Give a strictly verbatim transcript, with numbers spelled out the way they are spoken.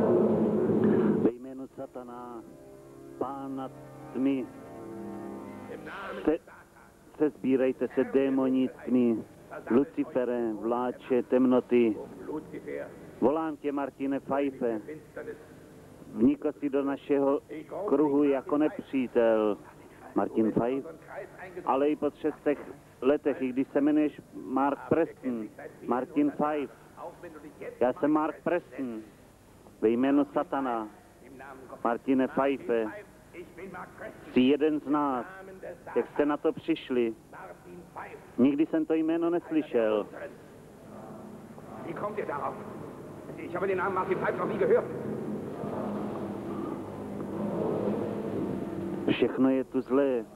Ve jménu Satana, pána tmy, se, se sbírejte se démoni tmy, Lucifere, vláče temnoty. Volám tě, Martine Pfeiffe, vnikl si do našeho kruhu jako nepřítel. Martin Pfeiffe, ale i po třech letech, i když se jmenuješ Mark Preston, Martin Pfeiffe, já jsem Mark Preston, ve jménu Satana, Martine Pfeiffe, jsi jeden z nás, jak jste na to přišli. Nikdy jsem to jméno neslyšel. Všechno je tu zlé.